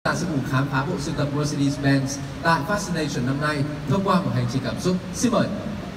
Ta sẽ cùng khám phá bộ sưu tập Mercedes-Benz tại Fascination năm nay thông qua một hành trình cảm xúc. Xin mời.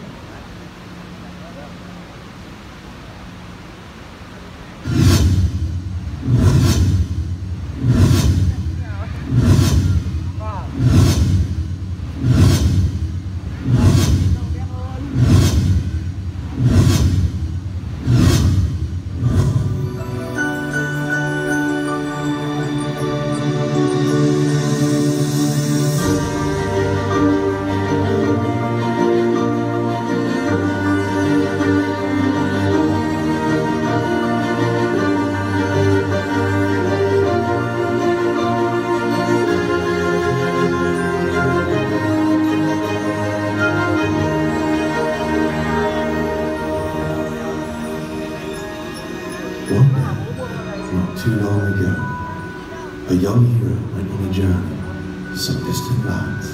One day, not too long ago, a young hero went on a journey to some distant lands.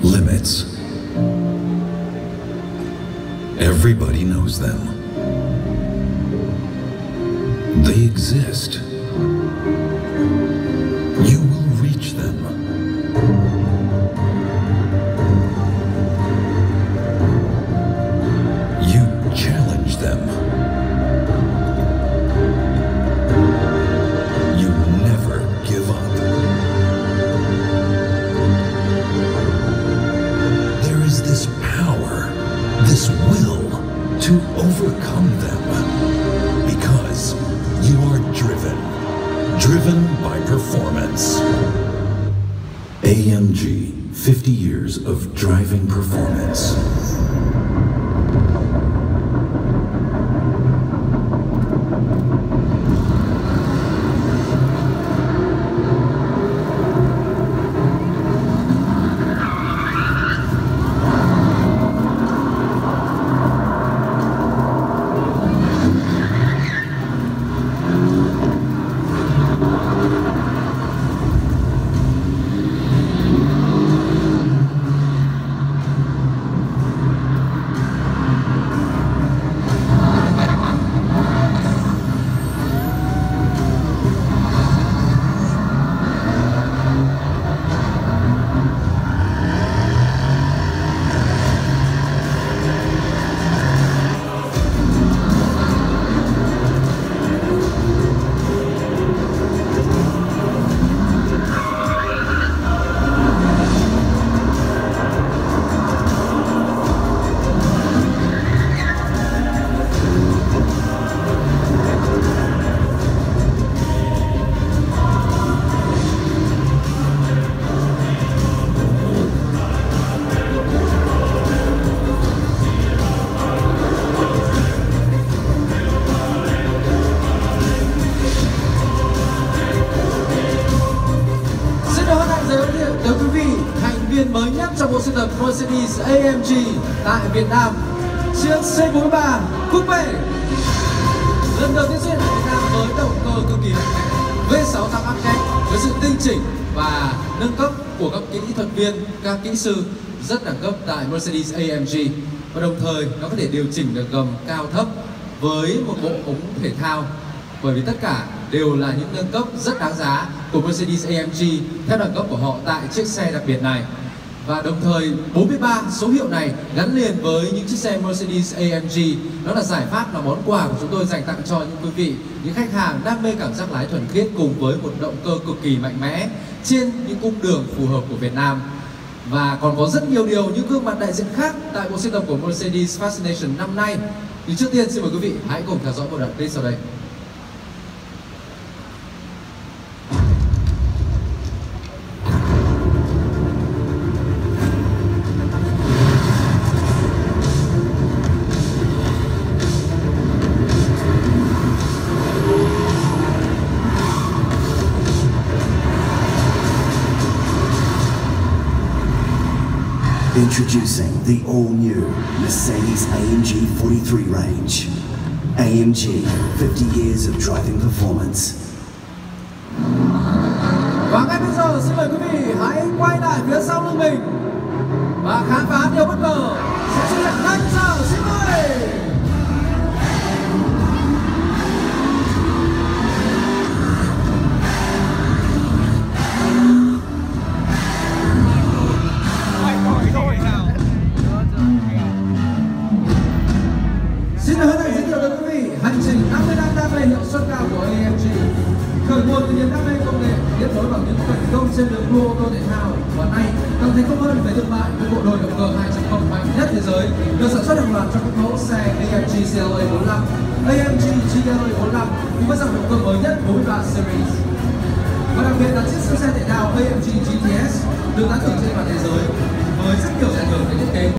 limits. Everybody knows them. They exist. You will reach them. You challenge them. You never give up. There is this power, this will to overcome them because you are driven by performance. AMG, 50 years of driving performance. Mới nhất trong bộ sưu tập Mercedes AMG tại Việt Nam, chiếc C43 Coupe. Lần đầu tiên xuất hiện tại Việt Nam với động cơ cực kỳ mạnh mẽ, V6 tăng áp kép với sự tinh chỉnh và nâng cấp của các kỹ thuật viên, các kỹ sư rất đẳng cấp tại Mercedes AMG, và đồng thời nó có thể điều chỉnh được gầm cao thấp với một bộ ống thể thao, bởi vì tất cả đều là những nâng cấp rất đáng giá của Mercedes AMG theo đẳng cấp của họ tại chiếc xe đặc biệt này. Và đồng thời 43 số hiệu này gắn liền với những chiếc xe Mercedes AMG, đó là giải pháp, là món quà của chúng tôi dành tặng cho những quý vị, những khách hàng đam mê cảm giác lái thuần khiết cùng với một động cơ cực kỳ mạnh mẽ trên những cung đường phù hợp của Việt Nam. Và còn có rất nhiều điều, những gương mặt đại diện khác tại bộ sưu tập của Mercedes Fascination năm nay. Nhưng trước tiên xin mời quý vị hãy cùng theo dõi một đoạn clip sau đây. Introducing the all-new Mercedes AMG 43 range. AMG, 50 years of driving performance. Và ngay bây giờ xin mời quý vị hãy quay lại phía sau lưng mình và khám phá điều bất ngờ sẽ xuất hiện ngay bây giờ. Xin mời. Xin hân hạnh giới thiệu tới quý vị hành trình 50 năm đam mê hiệu suất cao của AMG. Khởi nguồn từ niềm đam mê công nghệ, tiếp nối bằng những thành công trên đường đua ô tô thể thao, và nay càng thành công hơn về thương mại với bộ đôi động cơ 2.0 mạnh nhất thế giới, được sản xuất hàng loạt trong các mẫu xe AMG CLA 45, AMG GLA 45 cùng với dòng động cơ mới nhất 43 Series. Và đặc biệt là chiếc siêu xe thể thao AMG GTS được tán thưởng trên toàn thế giới với rất nhiều giải thưởng về thiết kế.